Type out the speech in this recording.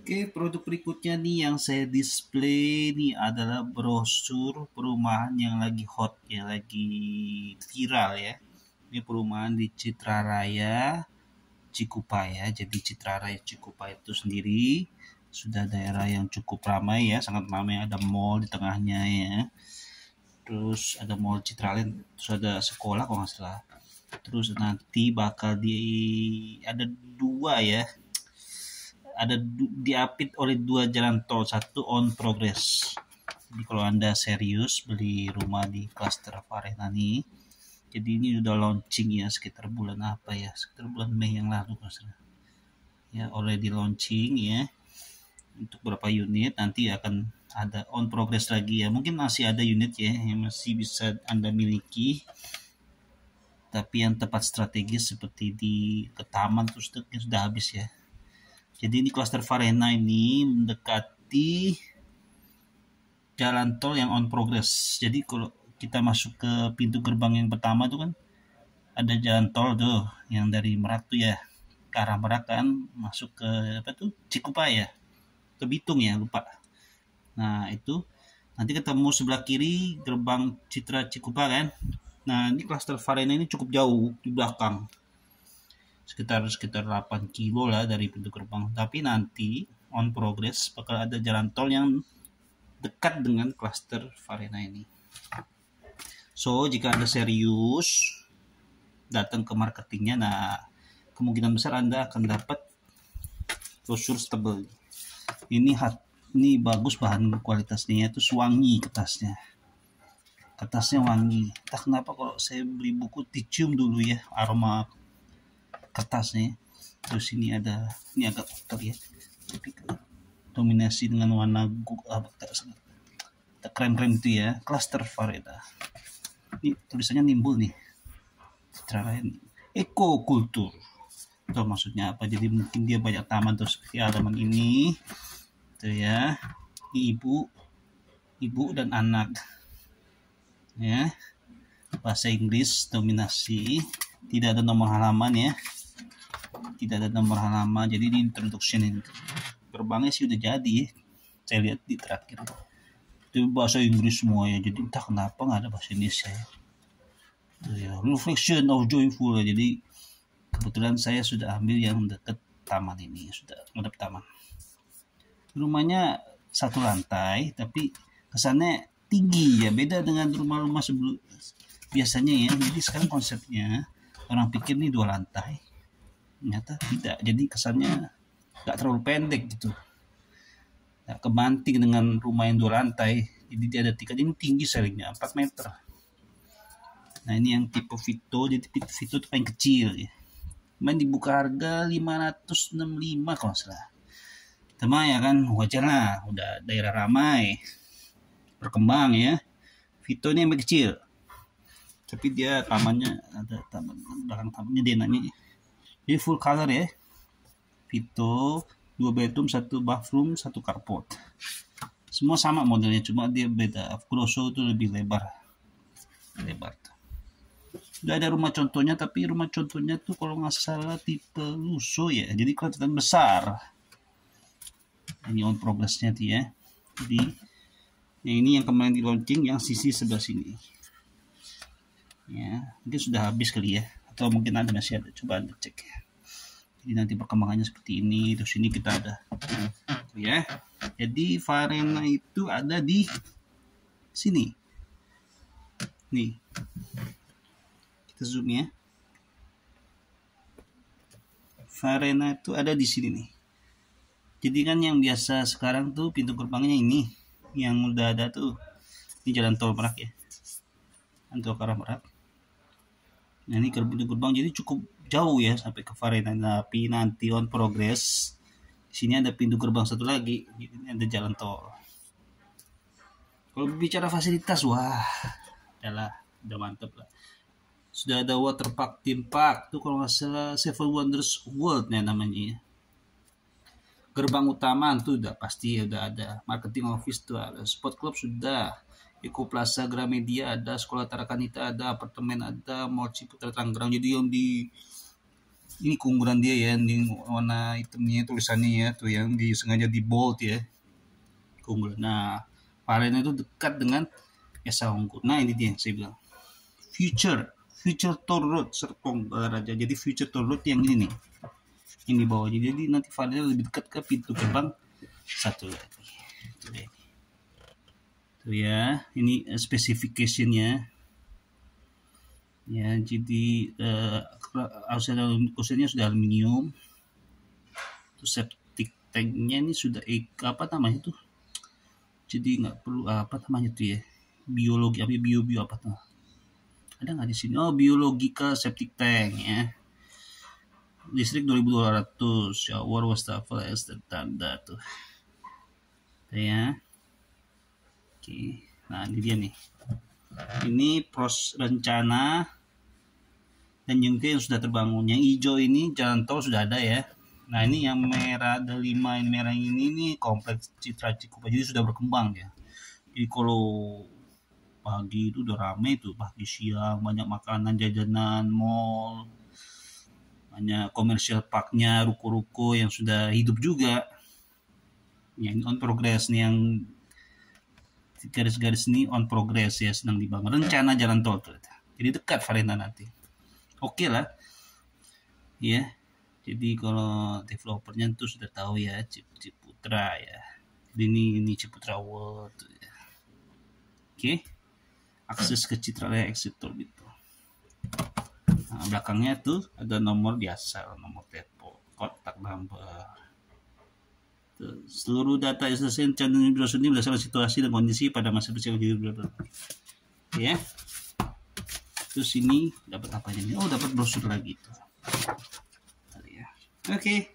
Oke, produk berikutnya nih yang saya display nih adalah brosur perumahan yang lagi hot ya, lagi viral ya. Ini perumahan di Citra Raya, Cikupa ya. Jadi Citra Raya Cikupa itu sendiri sudah daerah yang cukup ramai ya, sangat ramai. Ada mall di tengahnya ya. Terus ada mall Citraland, terus ada sekolah kalau nggak salah. Terus nanti bakal ada dua ya, ada diapit oleh dua jalan tol, satu on progress. Jadi kalau Anda serius beli rumah di Cluster Farena nih, jadi ini udah launching ya sekitar bulan apa ya, sekitar bulan Mei yang lalu masalah. Ya already launching ya, untuk berapa unit nanti akan ada on progress lagi ya. Mungkin masih ada unit ya yang masih bisa Anda miliki, tapi yang tepat strategis seperti di ke taman terus sudah habis ya. Jadi ini Cluster Farena ini mendekati jalan tol yang on progress. Jadi kalau kita masuk ke pintu gerbang yang pertama tuh kan ada jalan tol tuh yang dari Merak tuh ya, ke arah Merak kan, masuk ke apa tuh Cikupa ya, ke Bitung ya, lupa. Nah itu nanti ketemu sebelah kiri gerbang Citra Cikupa kan. Nah ini Cluster Farena ini cukup jauh di belakang, sekitar 8 kilo lah dari pintu gerbang. Tapi nanti on progress bakal ada jalan tol yang dekat dengan Cluster Farena ini. So jika Anda serius datang ke marketingnya, nah kemungkinan besar Anda akan dapat brosur stable. Ini bagus bahan kualitasnya, itu wangi kertasnya wangi. Entah kenapa kalau saya beli buku dicium dulu ya aroma kertasnya. Terus ini agak kotor ya, tapi dominasi dengan warna krem itu ya, Cluster Farena. Ini tulisannya nimbul nih, cara Eko Kultur. Itu maksudnya apa? Jadi mungkin dia banyak taman terus seperti halaman ini tuh ya. Ini ibu dan anak ya, bahasa Inggris dominasi, tidak ada nomor halaman ya, jadi ini introduction ini. Gerbangnya sih udah jadi, saya lihat di terakhir itu bahasa Inggris semua ya, jadi entah kenapa nggak ada bahasa Indonesia ya. Reflection of Joyful, jadi kebetulan saya sudah ambil yang dekat taman ini, sudah ngadep taman. Rumahnya satu lantai tapi kesannya tinggi ya, beda dengan rumah-rumah sebelum biasanya ya. Jadi sekarang konsepnya orang pikir nih 2 lantai, ternyata tidak, jadi kesannya nggak terlalu pendek gitu, nggak kebanting dengan rumah yang 2 lantai. Jadi dia ada tingkat, ini tinggi seringnya 4 meter. Nah ini yang tipe Vito, jadi tipe Vito itu paling kecil ya. Main dibuka harga 565 kalau salah. Tema ya kan, wajar lah, udah daerah ramai berkembang ya. Vito ini yang kecil, tapi dia tamannya ada taman belakang tamannya denanya. Jadi full color ya. Vito 2 bedroom, 1 bathroom, 1 carport. Semua sama modelnya, cuma dia beda. Grosso itu lebih lebar. Sudah ada rumah contohnya, tapi rumah contohnya tuh kalau nggak salah tipe Lusso ya. Jadi kelihatan besar. Ini on progressnya tuh ya. Jadi ini yang kemarin di launching, yang sisi sebelah sini. Ya, mungkin sudah habis kali ya, atau mungkin masih ada. Coba Anda cek ya. Jadi nanti perkembangannya seperti ini. Terus ini kita ada ya. Jadi Farena itu ada di sini. Nih. Kita zoom ya. Farena itu ada di sini nih. Jadi kan yang biasa sekarang tuh pintu gerbangnya ini, yang udah ada tuh. Ini jalan tol Merak ya. Jalan ke arah Merak. Nah ini pintu gerbang jadi cukup jauh ya sampai ke Farena. Tapi nanti on progress di sini ada pintu gerbang satu lagi. Jadi ini ada jalan tol. Kalau bicara fasilitas, wah, udah mantep lah. Sudah ada water park, theme park tuh kalau nggak salah Seven Wonders World ya namanya ya. Gerbang utama tuh udah pasti udah ada. Marketing office tuh ada. Sport club sudah. Eco Plaza Gramedia ada. Sekolah Tarakanita ada. Apartemen ada. Mall Ciputra Tangerang. Jadi yang di Ini keunggulan dia ya, ini warna hitamnya tulisannya ya, tuh yang sengaja di bold ya, keunggulan. Nah, varian itu dekat dengan Esa Unggul. Nah, ini dia yang saya bilang. Future Toll Road Serpong Raja. Jadi Future Toll Road yang ini nih. Ini di bawah. Jadi nanti varian lebih dekat ke pintu gerbang satu lagi. Itu ya. Ini specification-nya. Ya, jadi outside sudah aluminium. Terus septic tank-nya ini sudah apa namanya itu? Jadi nggak perlu apa namanya itu ya? Biologi apa bio apa tuh? Ada nggak di sini? Oh, biological septic tank ya. Listrik 2200, shower wastafel standar tuh. Ya. Oke. Nah, ini dia nih. Ini rencana dan juga yang sudah terbangun. Yang hijau ini jalan tol sudah ada ya. Nah, ini yang merah ada 5, yang merah ini nih kompleks Citra Cikupa. Jadi sudah berkembang ya. Jadi kalau pagi itu udah rame tuh, pagi siang banyak makanan, jajanan, mall, banyak komersial parknya, ruko-ruko yang sudah hidup juga. Yang on progress nih, yang garis-garis ini on progress ya, sedang dibangun rencana jalan tol tuh. Jadi dekat Varenda nanti. Oke lah. Ya. Jadi kalau developernya tuh sudah tahu ya, Ciputra ya. Jadi ini Ciputra World tuh ya. Oke. Akses ke Citra Laya exit tol gitu. Nah, belakangnya tuh ada nomor biasa, nomor telepon, kontak number. Tuh, seluruh data SSN channel ini berdasarkan situasi dan kondisi pada masa persiapan. Ya. Terus ini dapat apa ini? Oh, dapat brosur lagi tuh. Ya. Oke.